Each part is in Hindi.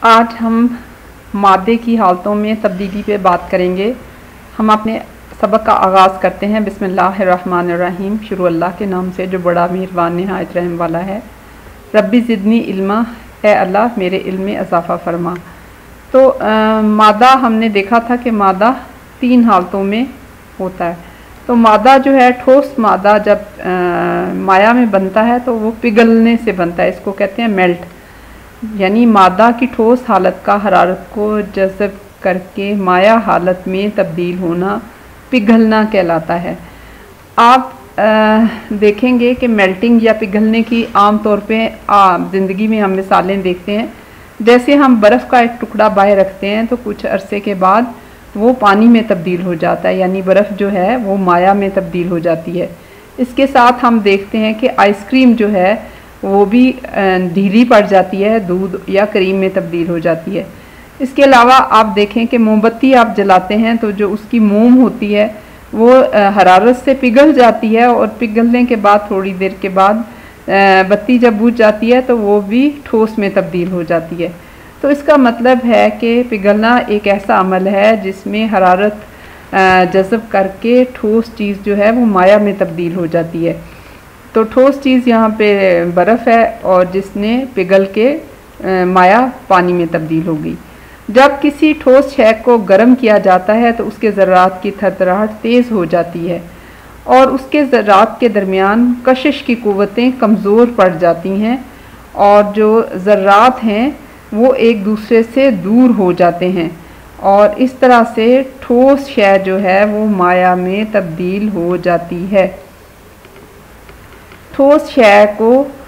आज हम मादे की हालतों में तब्दीली पे बात करेंगे। हम अपने सबक का आगाज़ करते हैं बिस्मिल्लाहिर्रहमानिर्रहीम। शुरू अल्लाह के नाम से जो बड़ा मेहरबान नहायत रहम वाला है। रब्बी ज़िदनी इल्मा, है अल्लाह मेरे इल्म में इजाफ़ा फरमा। तो मादा हमने देखा था कि मादा 3 हालतों में होता है। तो मादा जो है ठोस मादा जब माया में बनता है तो वो पिघलने से बनता है, इसको कहते हैं मेल्ट। यानी मादा की ठोस हालत का हरारत को जज़ब करके माया हालत में तब्दील होना पिघलना कहलाता है। आप देखेंगे कि मेल्टिंग या पिघलने की आम तौर पे ज़िंदगी में हम मिसालें देखते हैं। जैसे हम बर्फ़ का एक टुकड़ा बाहर रखते हैं तो कुछ अरसे के बाद वो पानी में तब्दील हो जाता है, यानी बर्फ़ जो है वो माया में तब्दील हो जाती है। इसके साथ हम देखते हैं कि आइसक्रीम जो है वो भी ढीली पड़ जाती है, दूध या क्रीम में तब्दील हो जाती है। इसके अलावा आप देखें कि मोमबत्ती आप जलाते हैं तो जो उसकी मोम होती है वो हरारत से पिघल जाती है और पिघलने के बाद थोड़ी देर के बाद बत्ती जब बुझ जाती है तो वो भी ठोस में तब्दील हो जाती है। तो इसका मतलब है कि पिघलना एक ऐसा अमल है जिसमें हरारत जज़ब करके ठोस चीज़ जो है वो माया में तब्दील हो जाती है। तो ठोस चीज़ यहाँ पे बर्फ़ है और जिसने पिघल के माया पानी में तब्दील हो गई। जब किसी ठोस शय को गर्म किया जाता है तो उसके ज़र्रात की थरथराहट तेज़ हो जाती है और उसके ज़र्रात के दरमियान कशिश की क़ुव्वतें कमज़ोर पड़ जाती हैं और जो ज़र्रात हैं वो एक दूसरे से दूर हो जाते हैं और इस तरह से ठोस शय जो है वो माया में तब्दील हो जाती है। ठोस शय को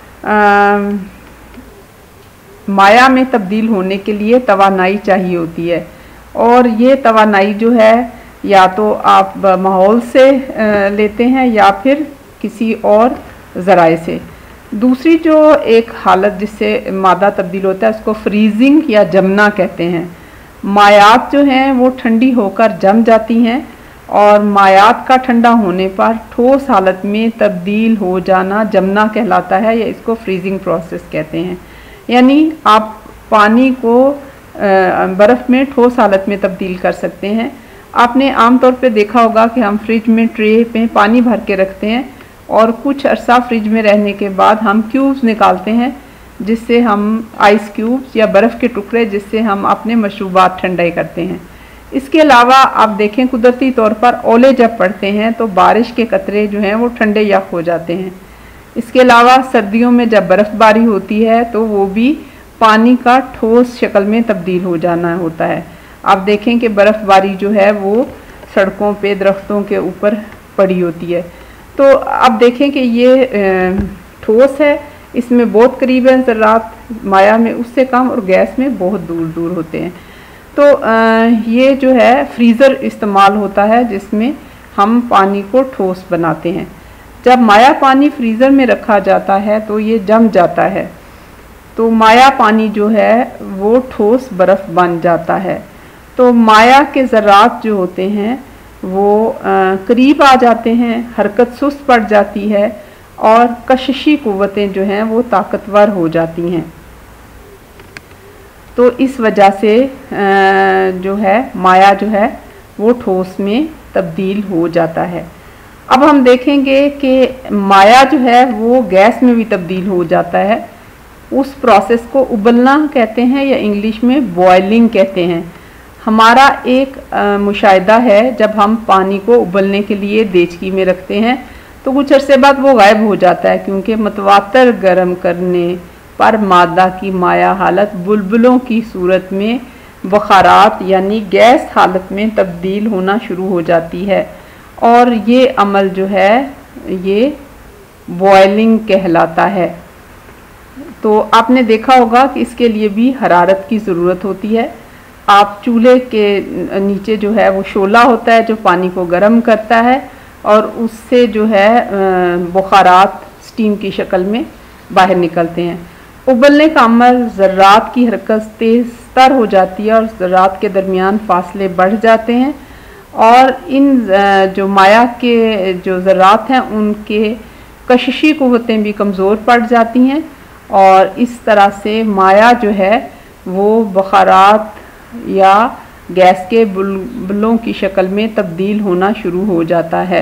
माया में तब्दील होने के लिए तवानाई चाहिए होती है और ये तवानाई जो है या तो आप माहौल से लेते हैं या फिर किसी और ज़राए से। दूसरी जो एक हालत जिससे मादा तब्दील होता है उसको फ्रीजिंग या जमना कहते हैं। मायात जो हैं वो ठंडी होकर जम जाती हैं और मायात का ठंडा होने पर ठोस हालत में तब्दील हो जाना जमना कहलाता है या इसको फ्रीजिंग प्रोसेस कहते हैं। यानी आप पानी को बर्फ़ में ठोस हालत में तब्दील कर सकते हैं। आपने आम तौर पे देखा होगा कि हम फ्रिज में ट्रे में पानी भर के रखते हैं और कुछ अरसा फ्रिज में रहने के बाद हम क्यूब्स निकालते हैं जिससे हम आइस क्यूब्स या बर्फ़ के टुकड़े जिससे हम अपने मशरूबात ठंडे करते हैं। इसके अलावा आप देखें कुदरती तौर पर ओले जब पड़ते हैं तो बारिश के कतरे जो हैं वो ठंडे यख हो जाते हैं। इसके अलावा सर्दियों में जब बर्फ़बारी होती है तो वो भी पानी का ठोस शक्ल में तब्दील हो जाना होता है। आप देखें कि बर्फ़बारी जो है वो सड़कों पे दरख्तों के ऊपर पड़ी होती है। तो अब देखें कि ये ठोस है, इसमें बहुत करीब है ज़र्रात, माया में उससे कम और गैस में बहुत दूर दूर होते हैं। तो ये जो है फ्रीज़र इस्तेमाल होता है जिसमें हम पानी को ठोस बनाते हैं। जब माया पानी फ्रीज़र में रखा जाता है तो ये जम जाता है तो माया पानी जो है वो ठोस बर्फ़ बन जाता है। तो माया के ज़र्रात जो होते हैं वो करीब आ जाते हैं, हरकत सुस्त पड़ जाती है और कशिशी क़ुव्वतें जो हैं वो ताकतवर हो जाती हैं। तो इस वजह से जो है माया जो है वो ठोस में तब्दील हो जाता है। अब हम देखेंगे कि माया जो है वो गैस में भी तब्दील हो जाता है। उस प्रोसेस को उबलना कहते हैं या इंग्लिश में बॉयलिंग कहते हैं। हमारा एक मुशाहिदा है जब हम पानी को उबलने के लिए देचकी में रखते हैं तो कुछ अरसे बाद वो गायब हो जाता है क्योंकि मतवातर गर्म करने पर मादा की माया हालत बुलबुलों की सूरत में बुखारात यानी गैस हालत में तब्दील होना शुरू हो जाती है और ये अमल जो है ये बॉयलिंग कहलाता है। तो आपने देखा होगा कि इसके लिए भी हरारत की ज़रूरत होती है। आप चूल्हे के नीचे जो है वो शोला होता है जो पानी को गर्म करता है और उससे जो है बुखारात स्टीम की शक्ल में बाहर निकलते हैं। उबलने का अमल ज़र्रात की हरकत तेज़ तर हो जाती है और ज़र्रात के दरमियान फासले बढ़ जाते हैं और इन जो माया के जो ज़र्रात हैं उनके कशिशी क़ुव्वतें भी कमज़ोर पड़ जाती हैं और इस तरह से माया जो है वो बुखारात या गैस के बुलबुलों की शक्ल में तब्दील होना शुरू हो जाता है।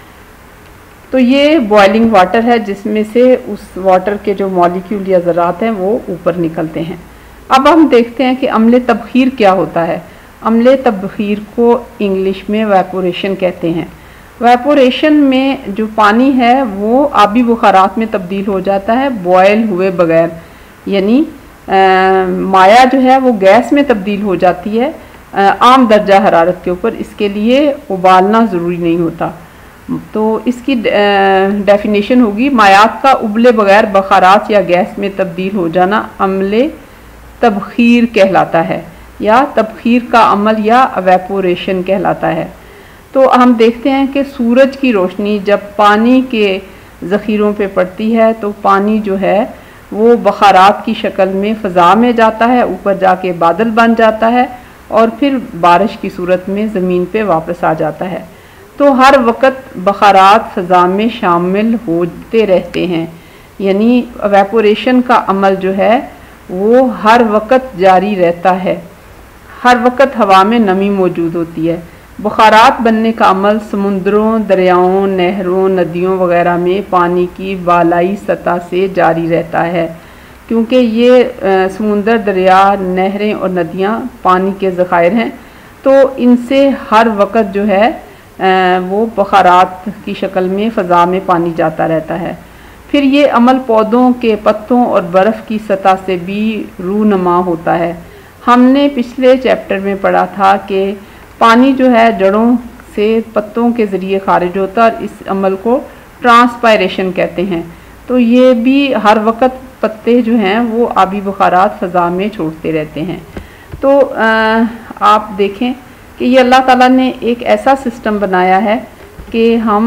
तो ये बॉइलिंग वाटर है जिसमें से उस वाटर के जो मॉलिक्यूल या ज़रात हैं वो ऊपर निकलते हैं। अब हम देखते हैं कि अम्ल तबखीर क्या होता है। अम्ल तबखीर को इंग्लिश में वेपोरेशन कहते हैं। वेपोरेशन में जो पानी है वो आबी बुखारात में तब्दील हो जाता है बॉयल हुए बगैर, यानी माया जो है वो गैस में तब्दील हो जाती है आम दर्जा हरारत के ऊपर। इसके लिए उबालना ज़रूरी नहीं होता। तो इसकी डेफिनेशन होगी, मायात का उबले बगैर बुखारात या गैस में तब्दील हो जाना अम्ल तबखीर कहलाता है, या तबखीर का अमल या वेपोरेशन कहलाता है। तो हम देखते हैं कि सूरज की रोशनी जब पानी के ज़ख़ीरों पे पड़ती है तो पानी जो है वो बुखारात की शक्ल में फ़ज़ा में जाता है, ऊपर जाके बादल बन जाता है और फिर बारिश की सूरत में ज़मीन पे वापस आ जाता है। तो हर वक्त बुखारात फ़ज़ा में शामिल होते रहते हैं, यानी वेपोरेशन का अमल जो है वो हर वक्त जारी रहता है। हर वक्त हवा में नमी मौजूद होती है। बुखारात बनने का अमल समुद्रों, दरियाओं, नहरों, नदियों वगैरह में पानी की बालाई सतह से जारी रहता है, क्योंकि ये समुंदर, दरिया, नहरें और नदियाँ पानी के ज़खायर हैं। तो इनसे हर वक्त जो है वो बुखारात की शक्ल में फ़ज़ा में पानी जाता रहता है। फिर ये अमल पौधों के पत्तों और बर्फ़ की सतह से भी रूनुमा होता है। हमने पिछले चैप्टर में पढ़ा था कि पानी जो है जड़ों से पत्तों के ज़रिए खारिज होता है और इस अमल को ट्रांसपायरेशन कहते हैं। तो ये भी हर वक्त पत्ते जो हैं वो आबी बुखारात फ़ज़ा में छोड़ते रहते हैं। तो आप देखें कि ये अल्लाह ताला ने एक ऐसा सिस्टम बनाया है कि हम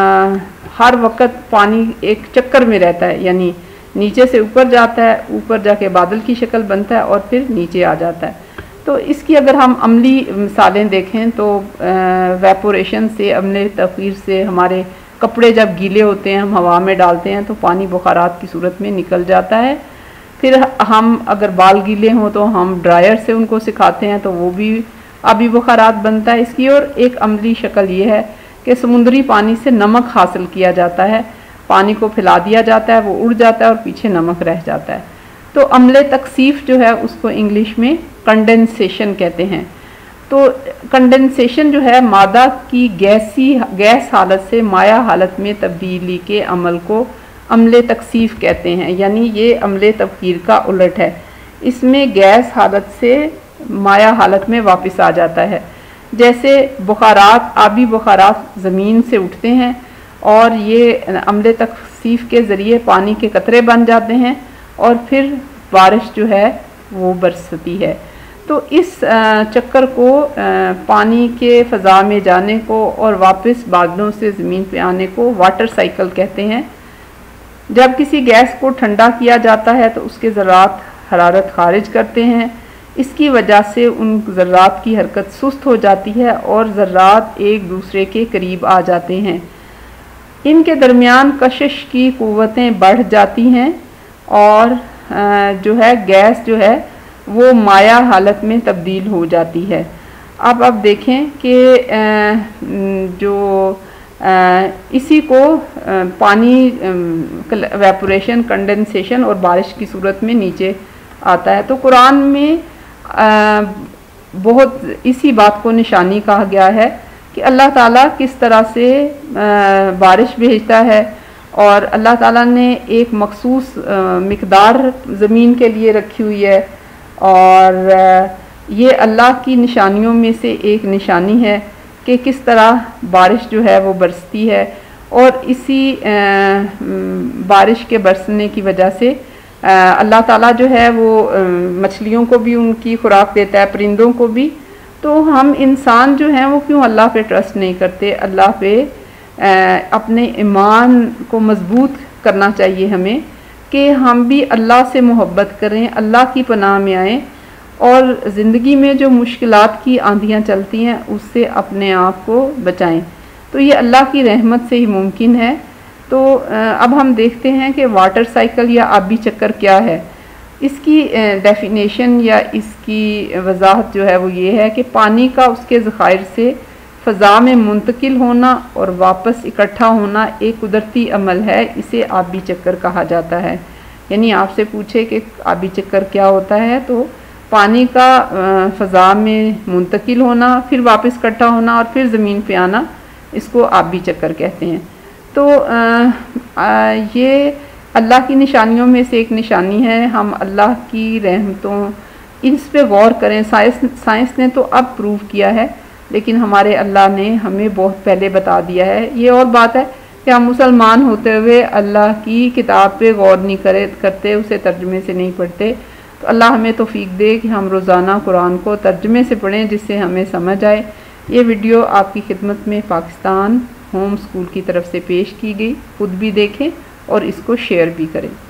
हर वक्त पानी एक चक्कर में रहता है, यानी नीचे से ऊपर जाता है, ऊपर जाके बादल की शक्ल बनता है और फिर नीचे आ जाता है। तो इसकी अगर हम अमली मिसालें देखें तो वेपोरेशन से, अम्ल तबखीर से हमारे कपड़े जब गीले होते हैं हम हवा में डालते हैं तो पानी बुखारात की सूरत में निकल जाता है। फिर हम अगर बाल गीले हों तो हम ड्रायर से उनको सिखाते हैं तो वो भी आबी बुखारात बनता है। इसकी और एक अमली शक्ल ये है कि समुद्री पानी से नमक हासिल किया जाता है। पानी को फैला दिया जाता है, वो उड़ जाता है और पीछे नमक रह जाता है। तो अम्ल तकसीफ जो है उसको इंग्लिश में कंडेंसेशन कहते हैं। तो कंडेंसेशन जो है मादा की गैस हालत से माया हालत में तब्दीली के अमल को अम्ल तकसीफ कहते हैं, यानी ये अम्ल तबखीर का उलट है। इसमें गैस हालत से माया हालत में वापस आ जाता है। जैसे बुखारात, आबी बुखारात ज़मीन से उठते हैं और ये अम्ल तकसीफ के ज़रिए पानी के कतरे बन जाते हैं और फिर बारिश जो है वो बरसती है। तो इस चक्कर को, पानी के फ़ज़ा में जाने को और वापस बादलों से ज़मीन पे आने को वाटर साइकिल कहते हैं। जब किसी गैस को ठंडा किया जाता है तो उसके ज़रात हरारत खारिज करते हैं। इसकी वजह से उन ज़र्रात की हरकत सुस्त हो जाती है और ज़र्रात एक दूसरे के करीब आ जाते हैं। इनके दरमियान कशिश की क़ुव्वतें बढ़ जाती हैं और जो है गैस जो है वो माया हालत में तब्दील हो जाती है। अब देखें कि जो इसी को पानी वेपोरेशन, कंडेंसेशन और बारिश की सूरत में नीचे आता है। तो कुरान में बहुत इसी बात को निशानी कहा गया है कि अल्लाह ताला किस तरह से बारिश भेजता है और अल्लाह ताला ने एक मखसूस मिक़दार ज़मीन के लिए रखी हुई है और ये अल्लाह की निशानियों में से एक निशानी है कि किस तरह बारिश जो है वो बरसती है। और इसी बारिश के बरसने की वजह से अल्लाह ताला जो है वो मछलियों को भी उनकी खुराक देता है, परिंदों को भी। तो हम इंसान जो हैं वो क्यों अल्लाह पे ट्रस्ट नहीं करते? अल्लाह पे अपने ईमान को मजबूत करना चाहिए हमें कि हम भी अल्लाह से मोहब्बत करें, अल्लाह की पनाह में आएँ और ज़िंदगी में जो मुश्किलात की आंधियाँ चलती हैं उससे अपने आप को बचाएं। तो ये अल्लाह की रहमत से ही मुमकिन है। तो अब हम देखते हैं कि वाटर साइकिल या आबी चक्कर क्या है। इसकी डेफिनेशन या इसकी वजाहत जो है वो ये है कि पानी का उसके ज़खायर से फ़ज़ा में मुंतकिल होना और वापस इकट्ठा होना एक कुदरती अमल है, इसे आबी चक्कर कहा जाता है। यानी आपसे पूछे कि आबी चक्कर क्या होता है, तो पानी का फ़ज़ा में मुंतकिल होना, फिर वापस इकट्ठा होना और फिर ज़मीन पे आना, इसको आबी चक्कर कहते हैं। तो ये अल्लाह की निशानियों में से एक निशानी है। हम अल्लाह की रहमतों इस पे गौर करें। साइंस ने तो अब प्रूव किया है, लेकिन हमारे अल्लाह ने हमें बहुत पहले बता दिया है। ये और बात है कि हम मुसलमान होते हुए अल्लाह की किताब पे गौर नहीं करते, उसे तर्जुमे से नहीं पढ़ते। तो अल्लाह हमें तौफीक दे कि हम रोज़ाना कुरान को तर्जुमे से पढ़ें, जिससे हमें समझ आए। ये वीडियो आपकी खिदमत में पाकिस्तान होम स्कूल की तरफ से पेश की गई। खुद भी देखें और इसको शेयर भी करें।